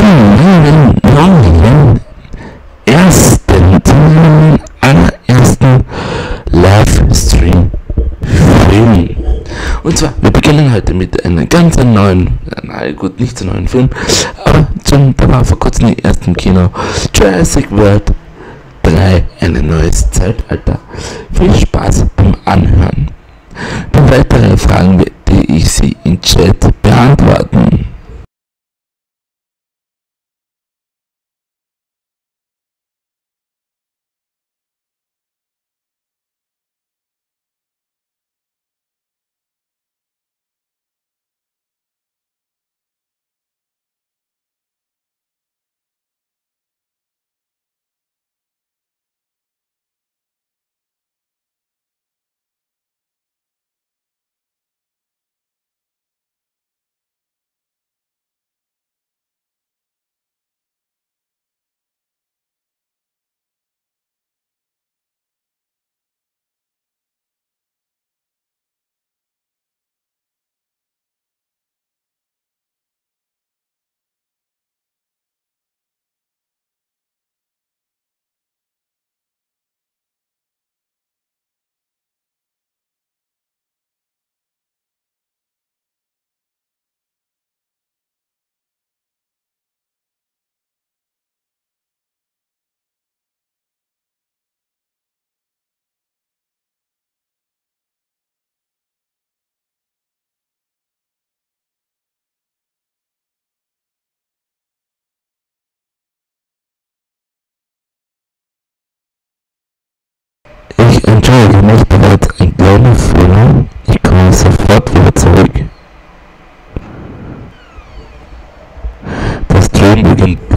neuen allerersten Livestream filmen. Und zwar, wir beginnen heute mit einem ganz neuen, gut, nicht so neuen Film, aber da war vor kurzem die ersten im Kino, Jurassic World 3, ein neues Zeitalter. Viel Spaß beim Anhören. Bei weiteren Fragen werde ich sie im Chat beantworten. Ich entschuldige mich bereits ein kleiner Fehler. Ich komme sofort wieder zurück. Das Stream beginnt